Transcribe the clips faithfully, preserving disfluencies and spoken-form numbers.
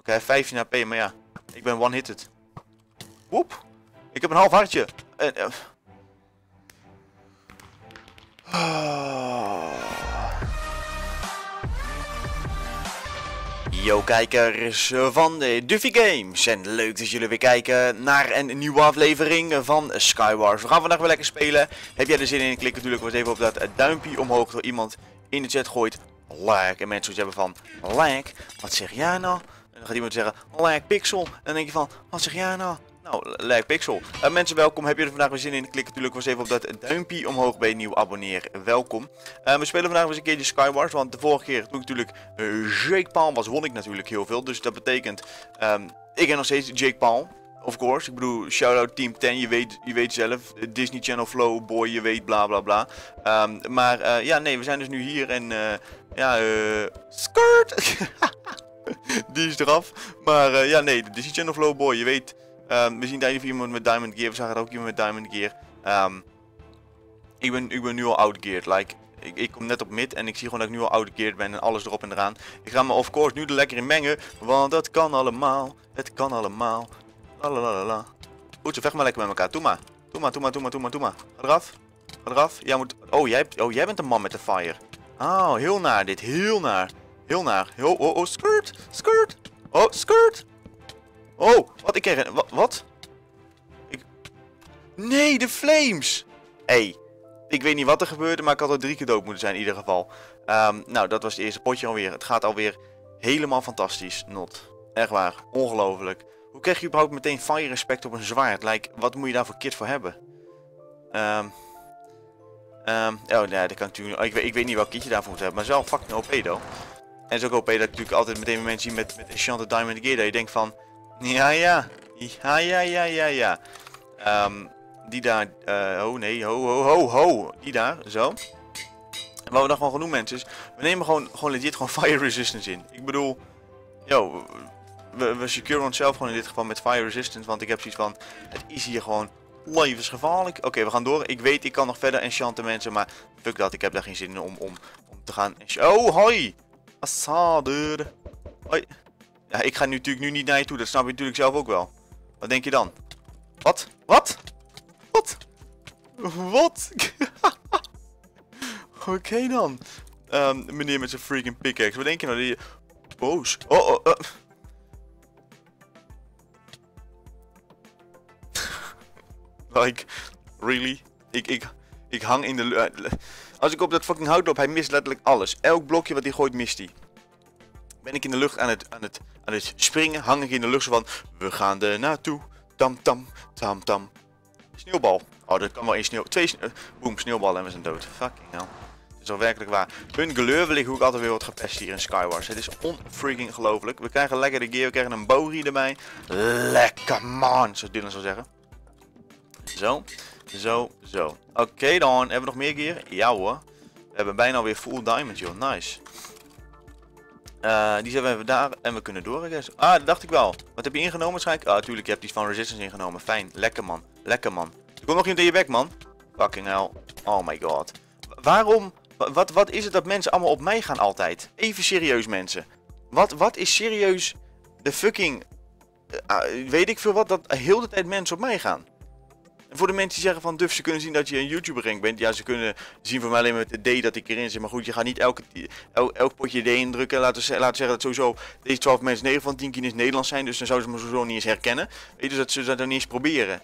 okay, vijftien H P, maar ja. Ik ben one-hitted. Woep. Ik heb een half hartje. En, uh... oh. Yo kijkers van de Duffy Games en leuk dat jullie weer kijken naar een nieuwe aflevering van Skywars. We gaan vandaag weer lekker spelen. Heb jij er zin in? Klik natuurlijk eens even op dat duimpje omhoog door iemand in de chat gooit. Like. En mensen zoiets hebben van like. Wat zeg jij nou? En dan gaat iemand zeggen like pixel. En dan denk je van wat zeg jij nou? Nou, like pixel. Uh, mensen welkom. Heb je er vandaag weer zin in? Klik natuurlijk eens even op dat duimpje omhoog bij een nieuw abonneer. Welkom. Uh, we spelen vandaag eens een keertje Skywars. Want de vorige keer toen ik natuurlijk uh, Jake Paul was, won ik natuurlijk heel veel. Dus dat betekent, um, ik ben nog steeds Jake Paul. Of course. Ik bedoel, shout-out Team tien. Je weet, je weet zelf. Disney Channel Flow, boy, je weet, bla bla bla. Um, maar uh, ja, nee, we zijn dus nu hier en uh, ja, uh, skirt. Die is eraf. Maar uh, ja, nee, de Disney Channel Flow, boy, je weet. Um, we zien daar even iemand met Diamond Gear. We zagen ook iemand met Diamond Gear. Um, ik, ben, ik ben nu al outgeared. Like, ik, ik kom net op mid en ik zie gewoon dat ik nu al outgeared ben en alles erop en eraan. Ik ga me of course nu er lekker in mengen. Want dat kan allemaal. Het kan allemaal. Lalalala. Goed, ze vechten maar lekker met elkaar. Doe maar. Doe maar, doe maar, doe maar, doe maar, doe maar. Ga eraf. Ga eraf. Jij moet... Oh, jij, hebt... oh, jij bent de man met de fire. Oh, heel naar dit. Heel naar. Heel naar. Oh, oh, oh, skirt. Skirt. Oh, skirt. Oh, wat? Ik kreeg een... Wat? wat? Ik... Nee, de flames! Hé, hey, ik weet niet wat er gebeurde, maar ik had er drie keer dood moeten zijn in ieder geval. Um, nou, dat was het eerste potje alweer. Het gaat alweer helemaal fantastisch. Not. Echt waar. Ongelooflijk. Hoe krijg je überhaupt meteen fire respect op een zwaard? Like, wat moet je daar voor kit voor hebben? Um, um, oh, nee, dat kan natuurlijk... Oh, ik, weet, ik weet niet welk kit je daarvoor moet hebben, maar het is wel fucking O P, though. En het is ook O P dat ik natuurlijk altijd meteen mensen zie met, met Enchanted Diamond Gear, dat je denkt van... Ja, ja. Ja, ja, ja, ja, ja. Um, die daar. Uh, oh nee, ho, ho, ho, ho. Die daar, zo. En wat we dan gewoon gaan doen, mensen, is. We nemen gewoon, gewoon legit gewoon fire resistance in. Ik bedoel. Yo. We, we securen onszelf gewoon in dit geval met fire resistance. Want ik heb zoiets van. Het is hier gewoon levensgevaarlijk. Oké, okay, we gaan door. Ik weet, ik kan nog verder enchanten, mensen. Maar fuck dat. Ik heb daar geen zin in om, om, om te gaan. Oh, hoi. Assader. Hoi. Ja, ik ga nu natuurlijk nu niet naar je toe, dat snap je natuurlijk zelf ook wel. Wat denk je dan? Wat? Wat? Wat? Wat? Oké okay dan. Um, meneer met zijn freaking pickaxe, wat denk je nou? Die... Boos. Oh, oh, uh. Like, really? Ik, ik, ik hang in de lucht. Als ik op dat fucking hout loop, hij mist letterlijk alles. Elk blokje wat hij gooit, mist hij. Ben ik in de lucht aan het, aan, het, aan het springen, hang ik in de lucht zo van, we gaan er naartoe, tam tam, tam tam. Sneeuwbal, oh dat kan wel één sneeuw, twee sneeuw, boem, sneeuwbal en we zijn dood, fucking hell. Het is al werkelijk waar. Hun geleur wil ik hoe ik altijd weer word gepest hier in Skywars. Het is onfreaking gelooflijk. We krijgen lekker de gear, we krijgen een bowie erbij. Lekker man, zoals Dylan zou zeggen. Zo, zo, zo. Oké okay, dan, hebben we nog meer gear? Ja hoor. We hebben bijna weer full diamond joh, nice. Uh, die zetten we even daar en we kunnen door, I guess. Ah, dat dacht ik wel. Wat heb je ingenomen waarschijnlijk? Ah, tuurlijk, je hebt die van Resistance ingenomen. Fijn, lekker man. Lekker man. Er komt nog iemand in je bek, man. Fucking hell. Oh my god. Waarom? Wat, wat is het dat mensen allemaal op mij gaan altijd? Even serieus, mensen. Wat, wat is serieus de fucking... Uh, weet ik veel wat, dat heel de tijd mensen op mij gaan. En voor de mensen die zeggen van Duff, ze kunnen zien dat je een YouTuber rank bent. Ja, ze kunnen zien van mij alleen met de D dat ik erin zit. Maar goed, je gaat niet elke, el, elk potje D indrukken. Laten we, laten we zeggen dat sowieso deze twaalf mensen negen van tien keer is Nederlands zijn. Dus dan zouden ze me sowieso niet eens herkennen. Weet je, dus dat ze dat dan niet eens proberen.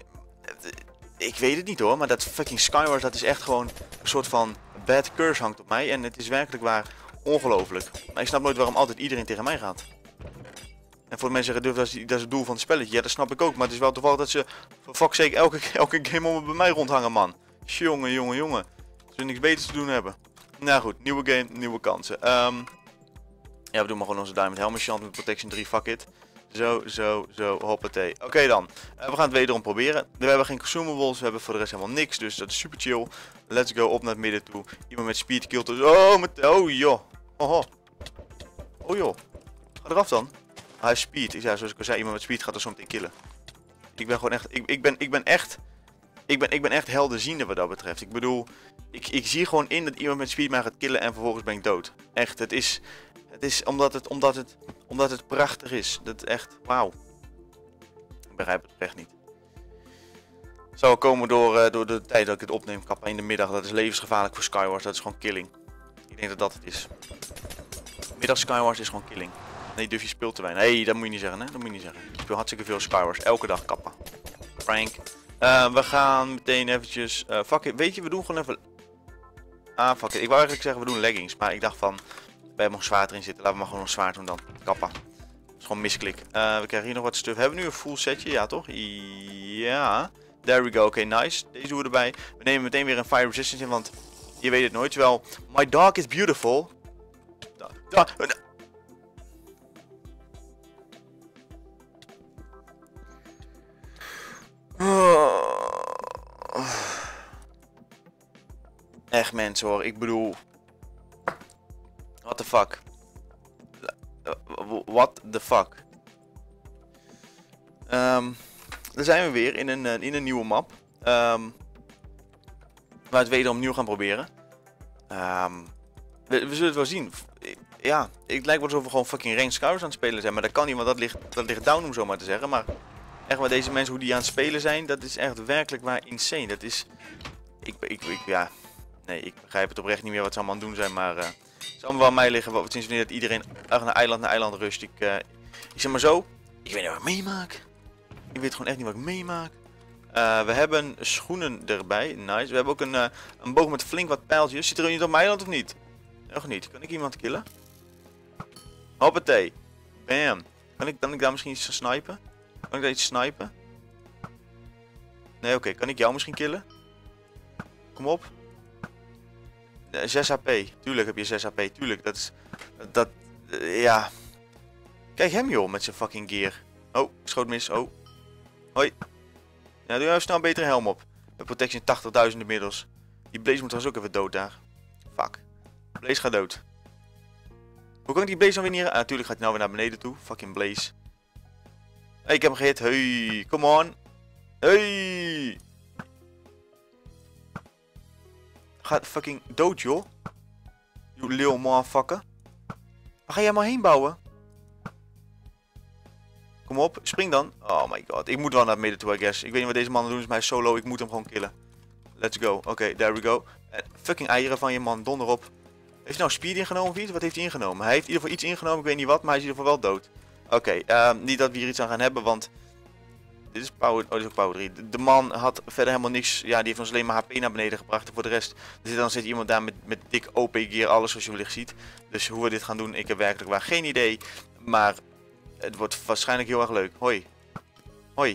Ik weet het niet hoor, maar dat fucking Skywars, dat is echt gewoon een soort van bad curse hangt op mij. En het is werkelijk waar ongelooflijk. Maar ik snap nooit waarom altijd iedereen tegen mij gaat. En voor de mensen zeggen, dat is, dat is het doel van het spelletje. Ja, dat snap ik ook. Maar het is wel toevallig dat ze, voor fuck's sake, elke, elke game om bij mij rondhangen, man. Jongen, jongen, jongen. Als we niks beters te doen hebben. Nou goed, nieuwe game, nieuwe kansen. Um, ja, we doen maar gewoon onze Diamond Helmet Chant met Protection drie, fuck it. Zo, zo, zo, hoppatee. Oké okay, dan. Uh, we gaan het wederom proberen. We hebben geen consumables, we hebben voor de rest helemaal niks. Dus dat is super chill. Let's go, op naar het midden toe. Iemand met speed killt dus. Oh, met, oh joh. Oh, oh. Oh joh. Ga eraf dan. Hij heeft speed. Ja, zoals ik al zei, iemand met speed gaat er zo meteen killen. Ik ben gewoon echt... Ik, ik, ben, ik ben echt... Ik ben, ik ben echt helderziende wat dat betreft. Ik bedoel... Ik, ik zie gewoon in dat iemand met speed mij gaat killen en vervolgens ben ik dood. Echt, het is... Het is omdat het, omdat het, omdat het prachtig is. Dat is echt, wauw. Ik begrijp het echt niet. Zou komen door, uh, door de tijd dat ik het opneem, kappa in de middag. Dat is levensgevaarlijk voor Skywars. Dat is gewoon killing. Ik denk dat dat het is. Middag Skywars is gewoon killing. Nee, Duffy speelt te weinig. Nee, dat moet je niet zeggen, hè? Dat moet je niet zeggen. Ik speel hartstikke veel Skywars. Elke dag kappa. Frank. Uh, we gaan meteen eventjes... Uh, fuck it. Weet je, we doen gewoon even... Ah, fuck it. Ik wou eigenlijk zeggen, we doen leggings. Maar ik dacht van... We hebben nog zwaard erin zitten. Laten we maar gewoon nog zwaard doen dan. Kappa. Dat is gewoon misklik. Uh, we krijgen hier nog wat stuff. Hebben we nu een full setje? Ja, toch? Ja. There we go. Oké, okay, nice. Deze doen we erbij. We nemen meteen weer een fire resistance in, want... Je weet het nooit. Terwijl... My dog is beautiful. Da, da, da. Echt mensen hoor, ik bedoel... What the fuck? What the fuck? Um, daar zijn we weer in een, in een nieuwe map. Um, waar we het wederom opnieuw gaan proberen. Um, we, we zullen het wel zien. Ja, het lijkt wel alsof we gewoon fucking Ranked Skywars aan het spelen zijn. Maar dat kan niet, want dat ligt, dat ligt down om zo maar te zeggen. Maar echt waar deze mensen, hoe die aan het spelen zijn, dat is echt werkelijk waar insane. Dat is... Ik, ik, ik, ja... Nee, ik begrijp het oprecht niet meer wat ze allemaal aan het doen zijn, maar... Uh, het zal me wel aan mij liggen, wat, sinds wanneer dat iedereen naar eiland naar eiland rust. Ik, uh, ik zeg maar zo, ik weet niet wat ik meemaak. Ik weet gewoon echt niet wat ik meemaak. Uh, we hebben schoenen erbij, nice. We hebben ook een, uh, een boog met flink wat pijltjes. Zit er niet op mijn eiland of niet? Nog niet. Kan ik iemand killen? Hoppatee. Bam. Kan ik, kan ik daar misschien iets snipen? Kan ik daar iets snipen? Nee, oké. Okay. Kan ik jou misschien killen? Kom op. zes H P. Tuurlijk heb je zes H P. Tuurlijk. Dat is... Dat... Uh, ja. Kijk hem joh, met zijn fucking gear. Oh, schoot mis. Oh. Hoi. Ja, doe even snel een betere helm op. Met protection tachtigduizend inmiddels. Die Blaze moet trouwens ook even dood daar. Fuck. Blaze gaat dood. Hoe kan ik die Blaze nou weer niet... Ah, natuurlijk gaat hij nou weer naar beneden toe. Fucking Blaze. Hey, ik heb hem gehit. Hey, come on. Hey. Gaat fucking dood, joh. You little motherfucker. Waar ga jij maar heen bouwen? Kom op, spring dan. Oh my god, ik moet wel naar het midden toe, I guess. Ik weet niet wat deze mannen doen, is mij solo. Ik moet hem gewoon killen. Let's go. Oké, okay, there we go. En fucking eieren van je man, donder op. Heeft hij nou speed ingenomen of iets? Wat heeft hij ingenomen? Hij heeft in ieder geval iets ingenomen, ik weet niet wat, maar hij is in ieder geval wel dood. Oké, okay, uh, niet dat we hier iets aan gaan hebben, want... Dit is power... Oh, dit is ook power drie. De, de man had verder helemaal niks... Ja, die heeft ons alleen maar H P naar beneden gebracht. En voor de rest... Dus dan zit iemand daar met, met dik O P gear, alles zoals je wellicht ziet. Dus hoe we dit gaan doen, ik heb werkelijk waar geen idee. Maar... Het wordt waarschijnlijk heel erg leuk. Hoi. Hoi.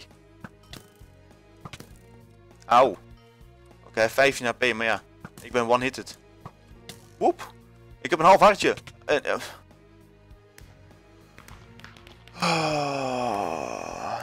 Auw. Oké, okay, vijftien H P, maar ja. Ik ben one-hitted. Woep. Ik heb een half hartje. Uh, uh. Oh.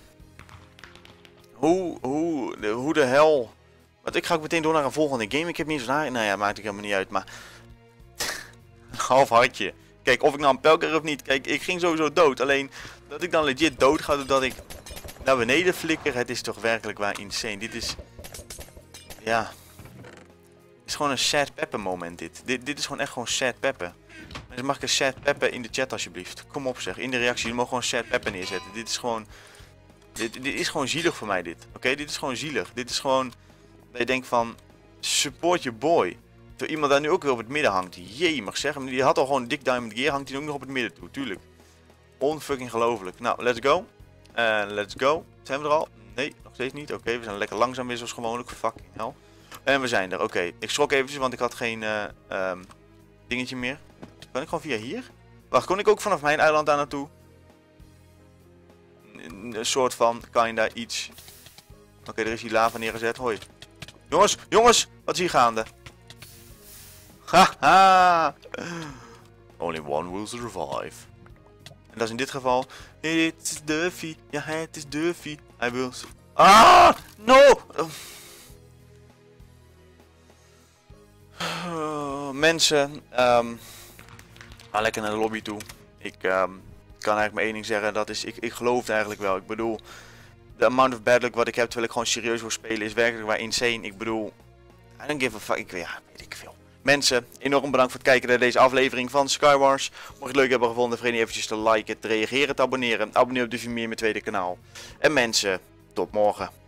Hoe, hoe, de, hoe de hel. Want ik ga ook meteen door naar een volgende game. Ik heb niet eens naar... Nou ja, maakt het helemaal niet uit, maar... een half hartje. Kijk, of ik nou een pijl krijg of niet. Kijk, ik ging sowieso dood. Alleen, dat ik dan legit dood ga doordat ik naar beneden flikker. Het is toch werkelijk waar insane. Dit is... Ja. Het is gewoon een sad pepper moment dit. Dit, dit is gewoon echt gewoon sad pepper. Dus mag ik een sad pepper in de chat alsjeblieft. Kom op zeg, in de reactie. Je mag gewoon sad pepper neerzetten. Dit is gewoon... Dit, dit is gewoon zielig voor mij dit. Oké, okay? Dit is gewoon zielig. Dit is gewoon... Dat je denkt van... Support your boy. Terwijl iemand daar nu ook weer op het midden hangt. Jee, mag zeggen. Die had al gewoon dik diamond gear. Hangt hij ook nog op het midden toe. Tuurlijk. Onfucking gelooflijk. Nou, let's go. En uh, let's go. Zijn we er al? Nee, nog steeds niet. Oké, okay, we zijn lekker langzaam weer zoals gewoonlijk. Fucking hell. En we zijn er. Oké. Okay. Ik schrok eventjes, want ik had geen uh, um, dingetje meer. Kan ik gewoon via hier? Wacht, kon ik ook vanaf mijn eiland daar naartoe? Een soort van, kinda iets. Oké, okay, er is hier lava neergezet. Hoi. Jongens, jongens, wat is hier gaande? Haha! Only one will survive. En dat is in dit geval... Het is Duffy. Ja, het is Duffy. Hij wil... Ah! No! Uh, mensen... Um, ga lekker naar de lobby toe. Ik um, kan eigenlijk maar één ding zeggen. Dat is... Ik, ik geloof het eigenlijk wel. Ik bedoel... De amount of bad luck wat ik heb terwijl ik gewoon serieus wil spelen is werkelijk waar insane. Ik bedoel... I don't give a fuck. Ik, ja, weet ik veel. Mensen, enorm bedankt voor het kijken naar deze aflevering van Skywars. Mocht je het leuk hebben gevonden, vergeet niet eventjes te liken, te reageren, te abonneren. Abonneer op Duffy meer mijn tweede kanaal. En mensen, tot morgen.